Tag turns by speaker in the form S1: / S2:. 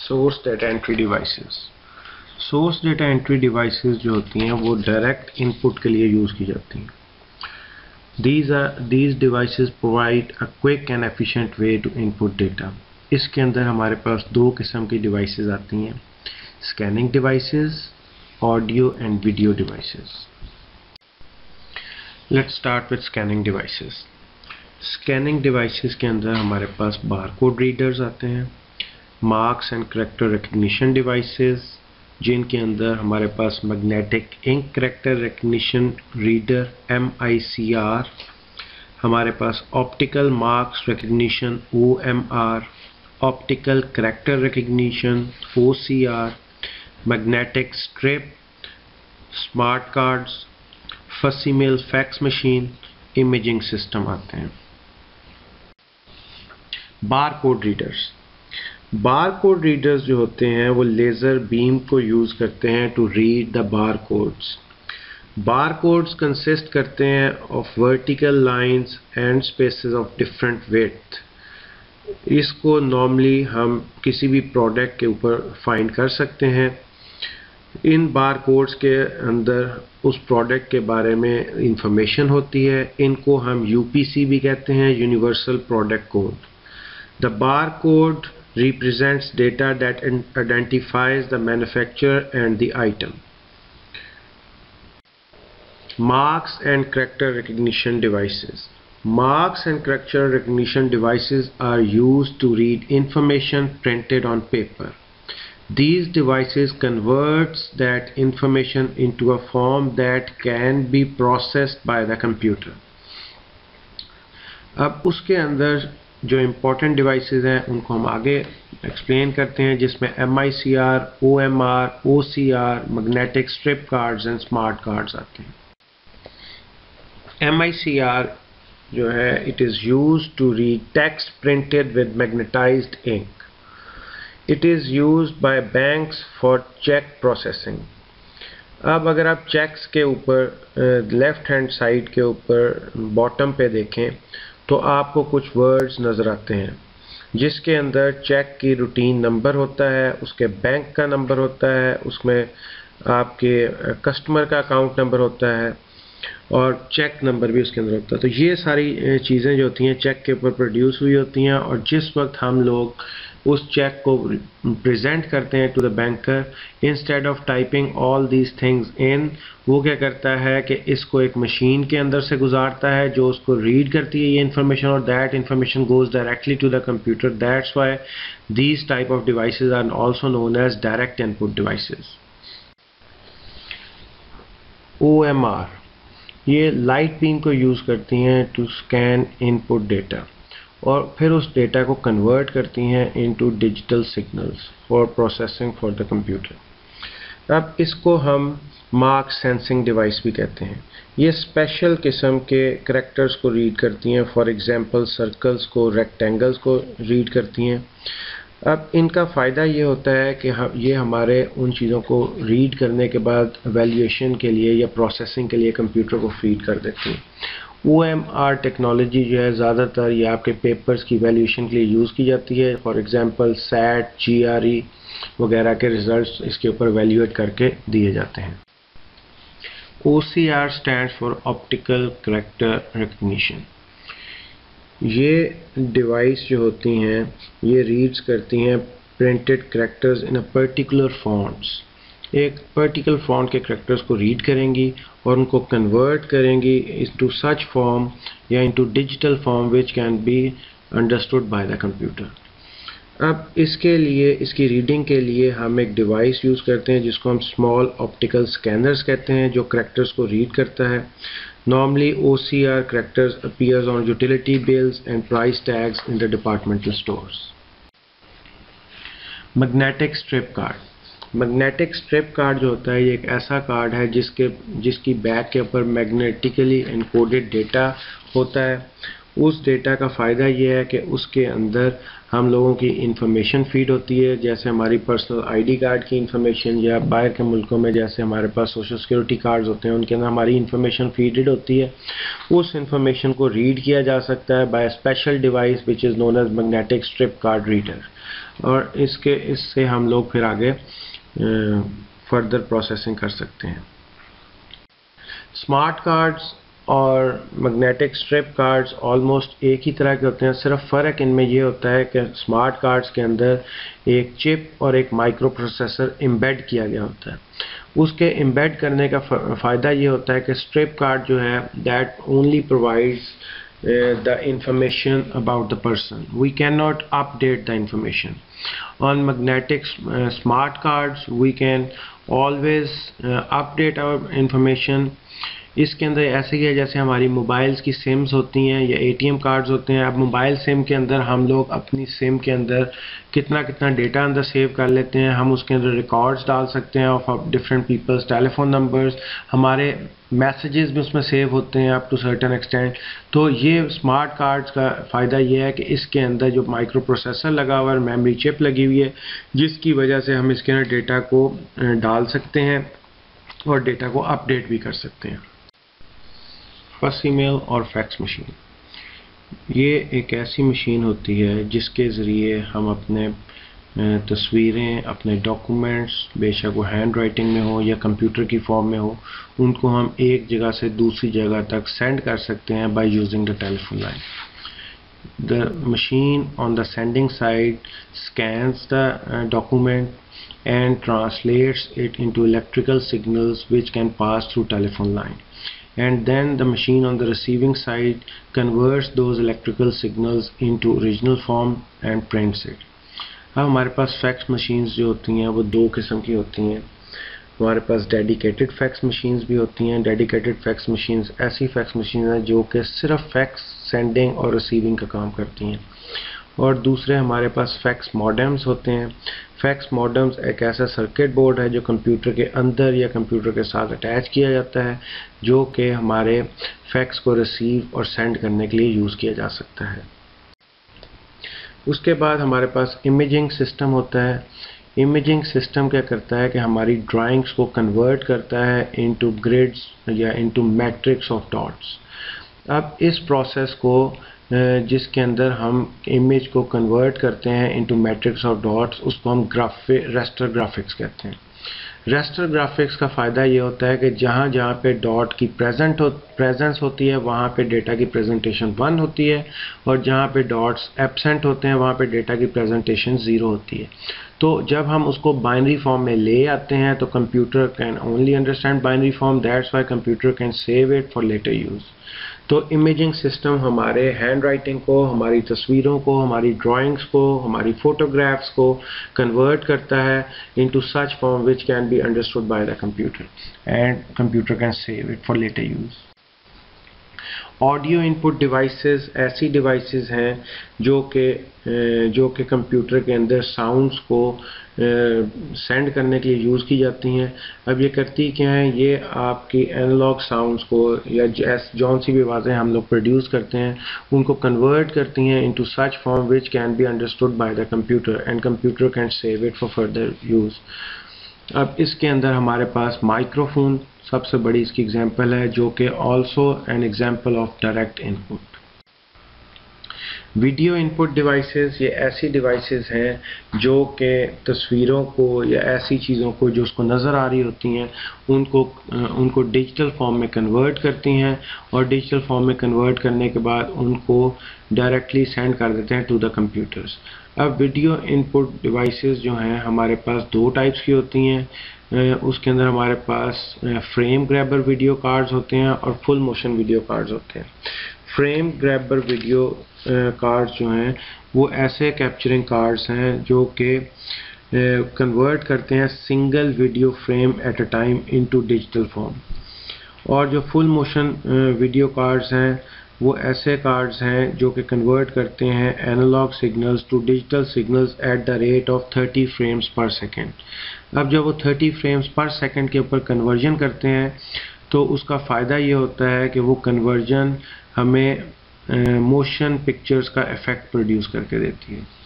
S1: Source data entry devices. Source data entry devices जो होती हैं वो डायरेक्ट इनपुट के लिए यूज़ की जाती हैं। These devices provide a quick and efficient way to input data. इसके अंदर हमारे पास दो किस्म की डिवाइसेस आती हैं, scanning devices, audio and video devices. Let's start with scanning devices. Scanning devices के अंदर हमारे पास बारकोड रीडर्स आते हैं, marks and character recognition devices, जिनके अंदर हमारे पास magnetic ink character recognition reader MICR, हमारे पास optical marks recognition OMR, optical character recognition OCR, magnetic strip, smart cards, facsimile fax machine, imaging system आते हैं। Barcode readers. बारकोड रीडर्स जो होते हैं वो लेज़र बीम को यूज़ करते हैं to read the barcodes. Barcodes consist करते हैं of vertical lines and spaces of different width. इसको नॉर्मली हम किसी भी प्रोडक्ट के ऊपर फाइंड कर सकते हैं। इन बारकोड्स के अंदर उस प्रोडक्ट के बारे में इंफॉर्मेशन होती है। इनको हम UPC भी कहते हैं, universal product code. The barcode represents data that identifies the manufacturer and the item. Marks and character recognition devices. Marks and character recognition devices are used to read information printed on paper. These devices converts that information into a form that can be processed by the computer. अब उसके अंदर जो important devices हैं उनको हम आगे explain करते हैं, जिसमें MICR, OMR, OCR, magnetic strip cards and smart cards आते हैं। MICR जो है it is used to read text printed with magnetized ink. It is used by banks for cheque processing. अब अगर आप चेक्स के ऊपर लेफ्ट हैंड साइड के ऊपर बॉटम पे देखें तो आपको कुछ वर्ड्स नज़र आते हैं, जिसके अंदर चेक की रूटीन नंबर होता है, उसके बैंक का नंबर होता है, उसमें आपके कस्टमर का अकाउंट नंबर होता है और चेक नंबर भी उसके अंदर होता है। तो ये सारी चीज़ें जो होती हैं चेक के ऊपर प्रोड्यूस हुई होती हैं, और जिस वक्त हम लोग उस चेक को प्रेजेंट करते हैं to the banker, instead of typing all these things in, वो क्या करता है कि इसको एक मशीन के अंदर से गुजारता है जो उसको रीड करती है ये इन्फॉर्मेशन, और that information goes directly to the computer. That's why these type of devices are also known as direct input devices. OMR ये लाइट बीम को यूज़ करती हैं टू स्कैन इनपुट डेटा और फिर उस डेटा को कन्वर्ट करती हैं into digital signals for processing for the computer. अब इसको हम मार्क सेंसिंग डिवाइस भी कहते हैं। ये स्पेशल किस्म के करैक्टर्स को रीड करती हैं, फॉर एग्जांपल सर्कल्स को, रेक्टेंगल्स को रीड करती हैं। अब इनका फ़ायदा ये होता है कि ये हमारे उन चीज़ों को रीड करने के बाद वैल्यूएशन के लिए या प्रोसेसिंग के लिए कंप्यूटर को फीड कर देती हैं। OMR टेक्नोलॉजी जो है ज़्यादातर ये आपके पेपर्स की वैल्यूएशन के लिए यूज़ की जाती है। फॉर एग्जांपल SAT, GRE वगैरह के रिजल्ट्स इसके ऊपर वैल्यूएट करके दिए जाते हैं। OCR stands for optical character recognition. ये डिवाइस जो होती हैं ये रीड्स करती हैं printed characters in a particular fonts. एक पर्टिकुलर फॉन्ट के करैक्टर्स को रीड करेंगी और उनको कन्वर्ट करेंगी इनटू सच फॉर्म या into digital form which can be understood by the computer. अब इसके लिए, इसकी रीडिंग के लिए हम एक डिवाइस यूज़ करते हैं जिसको हम स्मॉल ऑप्टिकल स्कैनर्स कहते हैं, जो करैक्टर्स को रीड करता है। Normally OCR characters appears on utility bills and price tags in the departmental stores. Magnetic strip card. Magnetic strip card जो होता है ये एक ऐसा कार्ड है जिसकी बैक के ऊपर मैग्नेटिकली एनकोडेड डेटा होता है। उस डेटा का फ़ायदा ये है कि उसके अंदर हम लोगों की इंफॉर्मेशन फीड होती है, जैसे हमारी पर्सनल ID कार्ड की इंफॉर्मेशन, या बाहर के मुल्कों में जैसे हमारे पास सोशल सिक्योरिटी कार्ड्स होते हैं उनके अंदर हमारी इंफॉर्मेशन फीडेड होती है। उस इंफॉर्मेशन को रीड किया जा सकता है by special device which is known as magnetic strip card reader. और इससे हम लोग फिर आगे फर्दर प्रोसेसिंग कर सकते हैं। स्मार्ट कार्ड्स और मैग्नेटिक स्ट्रिप कार्ड्स ऑलमोस्ट एक ही तरह के होते हैं, सिर्फ फ़र्क इनमें ये होता है कि स्मार्ट कार्ड्स के अंदर एक चिप और एक माइक्रो प्रोसेसर एम्बेड किया गया होता है। उसके एम्बेड करने का फ़ायदा ये होता है कि स्ट्रिप कार्ड जो है that only provides the information about the person. We cannot update the information. On magnetic smart cards we can always update our information. इसके अंदर ऐसे ही है जैसे हमारी मोबाइल्स की सिम्स होती हैं या एटीएम कार्ड्स होते हैं। अब मोबाइल सिम के अंदर हम लोग अपनी सिम के अंदर कितना डेटा अंदर सेव कर लेते हैं। हम उसके अंदर रिकॉर्ड्स डाल सकते हैं of different people's telephone numbers, हमारे मैसेजेस भी उसमें सेव होते हैं अप टू सर्टेन एक्सटेंट। तो ये स्मार्ट कार्ड्स का फ़ायदा ये है कि इसके अंदर जो माइक्रो प्रोसेसर लगा हुआ है, मेमोरी चिप लगी हुई है, जिसकी वजह से हम इसके अंदर डेटा को डाल सकते हैं और डेटा को अपडेट भी कर सकते हैं। फर्स्ट ईमेल और फैक्स मशीन, ये एक ऐसी मशीन होती है जिसके ज़रिए हम अपने तस्वीरें, अपने डॉक्यूमेंट्स, बेशक वो हैंड राइटिंग में हो या कंप्यूटर की फॉर्म में हो, उनको हम एक जगह से दूसरी जगह तक सेंड कर सकते हैं by using the telephone line. The machine on the sending side scans the document and translates it into electrical signals which can pass through telephone line. And then the machine on the receiving side converts those electrical signals into original form and prints it. अब हमारे पास fax machines जो होती हैं वो दो किस्म की होती हैं। हमारे पास डेडिकेटेड फैक्स मशीन्स भी होती हैं। डेडिकेटेड फैक्स मशीन्स ऐसी फैक्स मशीन हैं जो कि सिर्फ फैक्स सेंडिंग और रिसीविंग का काम करती हैं। और दूसरे हमारे पास फैक्स मॉडेम्स होते हैं। फैक्स मॉडेम्स एक ऐसा सर्किट बोर्ड है जो कंप्यूटर के अंदर या कंप्यूटर के साथ अटैच किया जाता है, जो कि हमारे फैक्स को रिसीव और सेंड करने के लिए यूज़ किया जा सकता है। उसके बाद हमारे पास इमेजिंग सिस्टम होता है। इमेजिंग सिस्टम क्या करता है कि हमारी ड्राइंग्स को कन्वर्ट करता है इनटू ग्रिड्स या इनटू मैट्रिक्स ऑफ डॉट्स। अब इस प्रोसेस को जिसके अंदर हम इमेज को कन्वर्ट करते हैं इनटू मैट्रिक्स ऑफ डॉट्स, उसको हम रास्टर ग्राफिक्स कहते हैं। रास्टर ग्राफिक्स का फ़ायदा ये होता है कि जहाँ जहाँ पे डॉट की प्रेजेंस होती है वहाँ पे डेटा की प्रेजेंटेशन 1 होती है, और जहाँ पे डॉट्स एब्सेंट होते हैं वहाँ पे डेटा की प्रेजेंटेशन 0 होती है। तो जब हम उसको बाइनरी फॉर्म में ले आते हैं तो computer can only understand binary form, that's why computer can save it for later use. तो इमेजिंग सिस्टम हमारे हैंड राइटिंग को, हमारी तस्वीरों को, हमारी ड्राइंग्स को, हमारी फोटोग्राफ्स को कन्वर्ट करता है into such form which can be understood by the computer and computer can save it for later use. Audio input devices ऐसी डिवाइसेस हैं जो कि कंप्यूटर के अंदर साउंड्स को सेंड करने के लिए यूज़ की जाती हैं। अब ये करती क्या हैं, ये आपकी एनालॉग साउंड्स को या जौन सी भी आवाज़ें हम लोग प्रोड्यूस करते हैं उनको कन्वर्ट करती हैं into such form which can be understood by the computer and computer can save it for further use. अब इसके अंदर हमारे पास माइक्रोफोन सबसे बड़ी इसकी एग्जांपल है, जो कि also an example of direct input. Video input devices ये ऐसी डिवाइसेस हैं जो कि तस्वीरों को या ऐसी चीज़ों को जो उसको नज़र आ रही होती हैं उनको डिजिटल फॉर्म में कन्वर्ट करती हैं, और डिजिटल फॉर्म में कन्वर्ट करने के बाद उनको डायरेक्टली सेंड कर देते हैं टू द कंप्यूटर्स। अब वीडियो इनपुट डिवाइसेस जो हैं हमारे पास दो टाइप्स की होती हैं। उसके अंदर हमारे पास फ्रेम ग्रैबर वीडियो कार्ड्स होते हैं और फुल मोशन वीडियो कार्ड्स होते हैं। फ्रेम ग्रैबर वीडियो कार्ड्स जो हैं वो ऐसे कैप्चरिंग कार्ड्स हैं जो कि कन्वर्ट करते हैं single video frame at a time into digital form, और जो फुल मोशन वीडियो कार्ड्स हैं वो ऐसे कार्ड्स हैं जो कि कन्वर्ट करते हैं analog signals to digital signals at the rate of 30 frames per second. अब जब वो 30 फ्रेम्स पर सेकेंड के ऊपर कन्वर्जन करते हैं तो उसका फ़ायदा ये होता है कि वो कन्वर्जन हमें मोशन पिक्चर्स का इफ़ेक्ट प्रोड्यूस करके देती है।